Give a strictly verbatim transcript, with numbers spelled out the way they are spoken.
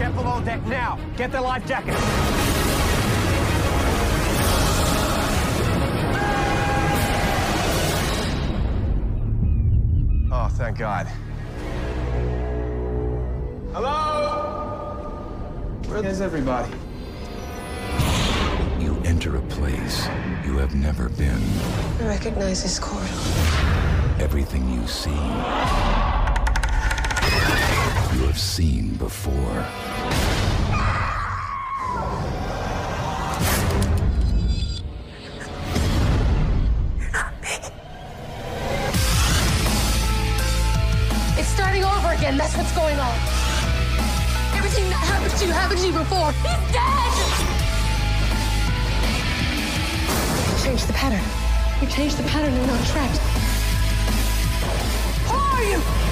Get below deck now. Get the life jacket. Oh, thank God. Hello? Where is everybody? You enter a place you have never been. I recognize this corridor. Everything you see, you have seen before. You're not me. It's starting over again. That's what's going on. Everything that happened to you happened to you before. He's dead! Change the pattern. You changed the pattern, you're not trapped. Who are you?